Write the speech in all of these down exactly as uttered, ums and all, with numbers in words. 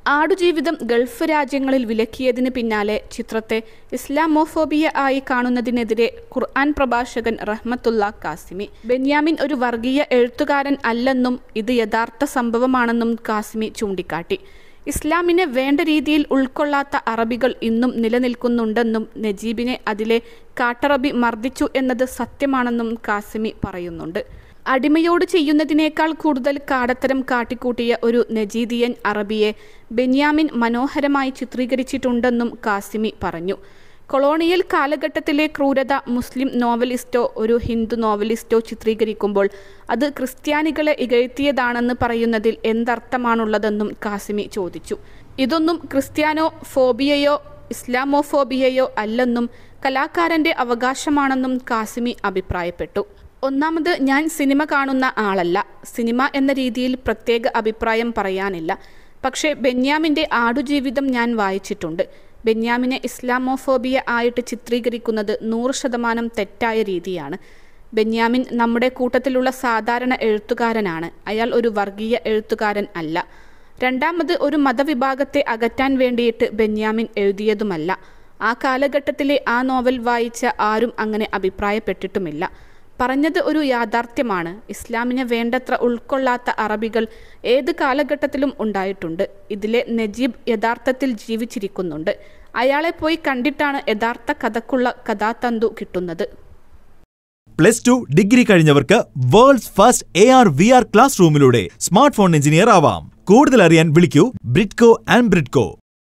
Aadujeevitham Gulf രാജ്യങ്ങളിൽ വിലക്കിയതിന് പിന്നാലെ ചിത്രത്തെ ഇസ്ലാമോഫോബിയ ആയി കാണുന്നതിനെതിരെ ഖുർആൻ പ്രഭാഷകൻ റഹ്മത്തുള്ള കാസിമി. ബെന്യാമിൻ ഒരു വർഗീയ എഴുത്തുകാരൻ അല്ലെന്നും ഇത് യഥാർത്ഥ സംഭവമാണെന്നും കാസിമി ചൂണ്ടിക്കാട്ടി. ഇസ്ലാമിനെ വേണ്ട രീതിയിൽ ഉൾക്കൊള്ളാത്ത അറബികൾ ഇന്നും നിലനിൽക്കുന്നുണ്ടെന്നും നജീബിനെ അതിലെ കാട്ടറബി മർദ്ദിച്ചു എന്നത് സത്യമാണെന്നും കാസിമി പറയുന്നുണ്ട്. അടിമയോട് ചെയ്യുന്നതിനേക്കാൾ കൂടുതൽ കാടത്തരം കാട്ടിക്കൂട്ടിയ ഒരു നജീദിയൻ അറബിയെ ബെന്യാമിൻ മനോഹരമായി ചിത്രീകരിച്ചിട്ടുണ്ടെന്നും കാസിമി പറഞ്ഞു. കൊളോണിയൽ കാലഘട്ടത്തിലെ ക്രൂരത മുസ്ലിം നോവലിസ്റ്റോ ഒരു ഹിന്ദു നോവലിസ്റ്റോ ചിത്രീകരിക്കുമ്പോൾ അത് ക്രിസ്ത്യാനികളെ ഇകഴ്ത്തിയതാണെന്ന് പറയുന്നതിൽ എന്തർത്ഥമാണുള്ളതെന്നും കാസിമി ചോദിച്ചു. ഇതൊന്നും ക്രിസ്ത്യാനോ ഫോബിയയോ ഇസ്ലാമോഫോബിയയോ അല്ലെന്നും കലാകാരൻ്റെ അവകാശമാണെന്നും കാസിമി അഭിപ്രായപ്പെട്ടു. ഒന്നാമത്, ഞാൻ സിനിമ കാണുന്ന ആളല്ല. സിനിമ എന്ന രീതിയിൽ പ്രത്യേക അഭിപ്രായം പറയാനില്ല. പക്ഷേ ബെന്യാമിൻ്റെ ആടുജീവിതം ഞാൻ വായിച്ചിട്ടുണ്ട്. ബെന്യാമിനെ ഇസ്ലാമോഫോബിയ ആയിട്ട് ചിത്രീകരിക്കുന്നത് നൂറ് ശതമാനം തെറ്റായ രീതിയാണ്. ബെന്യാമിൻ നമ്മുടെ കൂട്ടത്തിലുള്ള സാധാരണ എഴുത്തുകാരനാണ്. അയാൾ ഒരു വർഗീയ എഴുത്തുകാരൻ അല്ല. രണ്ടാമത്, ഒരു മതവിഭാഗത്തെ അകറ്റാൻ വേണ്ടിയിട്ട് ബെന്യാമിൻ എഴുതിയതുമല്ല. ആ കാലഘട്ടത്തിലെ ആ നോവൽ വായിച്ച ആരും അങ്ങനെ അഭിപ്രായപ്പെട്ടിട്ടുമില്ല. പറഞ്ഞത് ഒരു യാഥാർത്ഥ്യമാണ്. ഇസ്ലാമിനെ വേണ്ടത്ര ഉൾക്കൊള്ളാത്ത അറബികൾ ഏത് കാലഘട്ടത്തിലും ഉണ്ടായിട്ടുണ്ട്. ഇതിലെ നജീബ് യഥാർത്ഥത്തിൽ ജീവിച്ചിരിക്കുന്നുണ്ട്. അയാളെ പോയി കണ്ടിട്ടാണ് യഥാർത്ഥ കഥക്കുള്ള കഥാതന്തു കിട്ടുന്നത്. പ്ലസ് ടു ഡിഗ്രി കഴിഞ്ഞവർക്ക് world's first A R V R class റൂമിലൂടെ സ്മാർട്ട് ഫോൺ എഞ്ചിനീയർ ആവാം. കൂടുതൽ അറിയാൻ വിളിക്കൂ ബ്രിഡ്കോ ആൻഡ് ബ്രിഡ്കോ.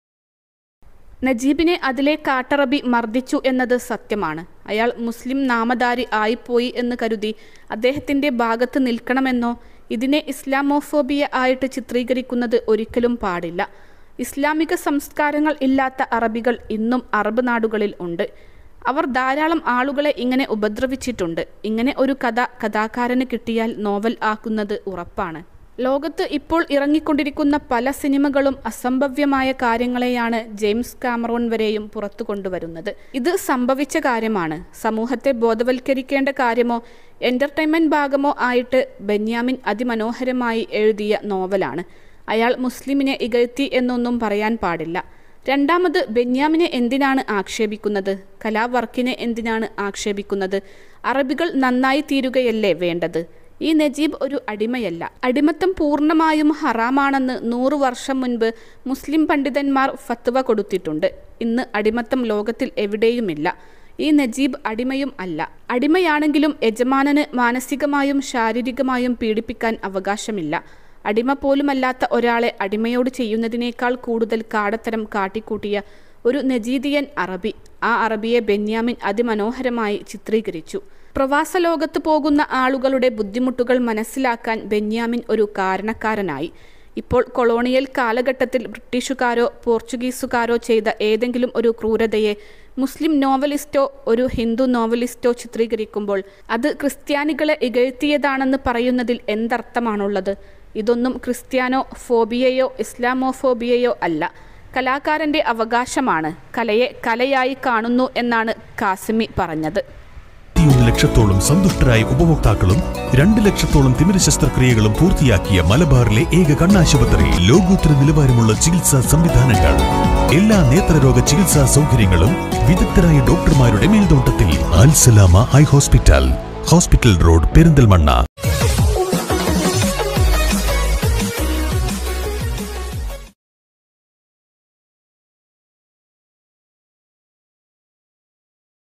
നജീബിനെ അതിലെ കാട്ടറബി മർദ്ദിച്ചു എന്നത് സത്യമാണ്. അയാൾ മുസ്ലിം നാമധാരി ആയിപ്പോയി എന്ന് കരുതി അദ്ദേഹത്തിൻ്റെ ഭാഗത്ത് നിൽക്കണമെന്നോ ഇതിനെ ഇസ്ലാമോഫോബിയ ആയിട്ട് ചിത്രീകരിക്കുന്നത് ഒരിക്കലും പാടില്ല. ഇസ്ലാമിക സംസ്കാരങ്ങൾ ഇല്ലാത്ത അറബികൾ ഇന്നും അറബ് നാടുകളിൽ ഉണ്ട്. അവർ ധാരാളം ആളുകളെ ഇങ്ങനെ ഉപദ്രവിച്ചിട്ടുണ്ട്. ഇങ്ങനെ ഒരു കഥ കഥാകാരന് കിട്ടിയാൽ നോവൽ ആക്കുന്നത് ഉറപ്പാണ്. ലോകത്ത് ഇപ്പോൾ ഇറങ്ങിക്കൊണ്ടിരിക്കുന്ന പല സിനിമകളും അസംഭവ്യമായ കാര്യങ്ങളെയാണ് ജെയിംസ് കാമറൂൺ വരെയും പുറത്തു കൊണ്ടുവരുന്നത്. ഇത് സംഭവിച്ച കാര്യമാണ്. സമൂഹത്തെ ബോധവൽക്കരിക്കേണ്ട കാര്യമോ എൻ്റർടൈൻമെൻറ്റ് ഭാഗമോ ആയിട്ട് ബെന്യാമിൻ അതിമനോഹരമായി എഴുതിയ നോവലാണ്. അയാൾ മുസ്ലിമിനെ ഇകഴ്ത്തി എന്നൊന്നും പറയാൻ പാടില്ല. രണ്ടാമത്, ബെന്യാമിനെ എന്തിനാണ് ആക്ഷേപിക്കുന്നത്? കലാവർക്കിനെ എന്തിനാണ് ആക്ഷേപിക്കുന്നത്? അറബികൾ നന്നായി തീരുകയല്ലേ വേണ്ടത്? ഈ നജീബ് ഒരു അടിമയല്ല. അടിമത്തം പൂർണ്ണമായും ഹറാമാണെന്ന് നൂറു വർഷം മുൻപ് മുസ്ലിം പണ്ഡിതന്മാർ ഫത്വ കൊടുത്തിട്ടുണ്ട്. ഇന്ന് അടിമത്തം ലോകത്തിൽ എവിടെയുമില്ല. ഈ നജീബ് അടിമയും അല്ല. അടിമയാണെങ്കിലും യജമാനന് മാനസികമായും ശാരീരികമായും പീഡിപ്പിക്കാൻ അവകാശമില്ല. അടിമ പോലുമല്ലാത്ത ഒരാളെ അടിമയോട് ചെയ്യുന്നതിനേക്കാൾ കൂടുതൽ കാടത്തരം കാട്ടിക്കൂട്ടിയ ഒരു നജീദിയൻ അറബി. ആ അറബിയെ ബെന്യാമിൻ അതിമനോഹരമായി ചിത്രീകരിച്ചു. പ്രവാസ ലോകത്ത് പോകുന്ന ആളുകളുടെ ബുദ്ധിമുട്ടുകൾ മനസ്സിലാക്കാൻ ബെന്യാമിൻ ഒരു കാരണക്കാരനായി. ഇപ്പോൾ കൊളോണിയൽ കാലഘട്ടത്തിൽ ബ്രിട്ടീഷുകാരോ പോർച്ചുഗീസുകാരോ ചെയ്ത ഏതെങ്കിലും ഒരു ക്രൂരതയെ മുസ്ലിം നോവലിസ്റ്റോ ഒരു ഹിന്ദു നോവലിസ്റ്റോ ചിത്രീകരിക്കുമ്പോൾ അത് ക്രിസ്ത്യാനികളെ ഇകഴ്ത്തിയതാണെന്ന് പറയുന്നതിൽ എന്തർത്ഥമാണുള്ളത്? ഇതൊന്നും ക്രിസ്ത്യാനോ ഫോബിയയോ ഇസ്ലാമോഫോബിയയോ അല്ല. കലാകാരൻ്റെ അവകാശമാണ്. കലയെ കലയായി കാണുന്നു എന്നാണ് കാസിമി പറഞ്ഞത്. ലക്ഷത്തോളം സന്തുഷ്ടരായ ഉപഭോക്താക്കളും രണ്ട് ലക്ഷത്തോളം തിമിര ശസ്ത്രക്രിയകളും പൂർത്തിയാക്കിയ മലബാറിലെ ഏക കണ്ണാശുപത്രി. ലോകോത്തര നിലവാരമുള്ള ചികിത്സാ സംവിധാനങ്ങൾ, എല്ലാ നേത്രരോഗ ചികിത്സാ സൗകര്യങ്ങളും വിദഗ്ധരായ ഡോക്ടർമാരുടെ മേൽനോട്ടത്തിൽ. Al Salama eye hospital, hospital road, Perinthalmanna.